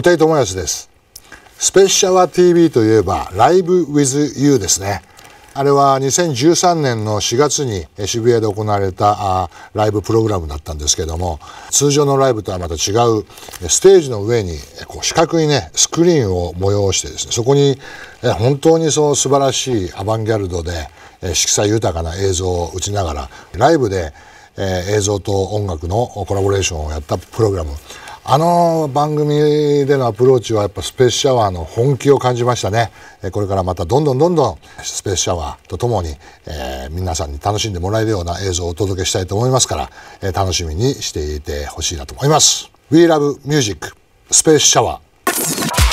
布袋寅泰です。スペシャワー TV といえばライブ with you ですね。あれは2013年の4月に渋谷で行われたライブプログラムだったんですけども、通常のライブとはまた違うステージの上に四角いねスクリーンを催してですね、そこに本当にその素晴らしいアバンギャルドで色彩豊かな映像を打ちながらライブで映像と音楽のコラボレーションをやったプログラム、あの番組でのアプローチはやっぱスペースシャワーの本気を感じましたね。これからまたどんどんスペースシャワーとともに、皆さんに楽しんでもらえるような映像をお届けしたいと思いますから、楽しみにしていてほしいなと思います。We Love Music スペースシャワー。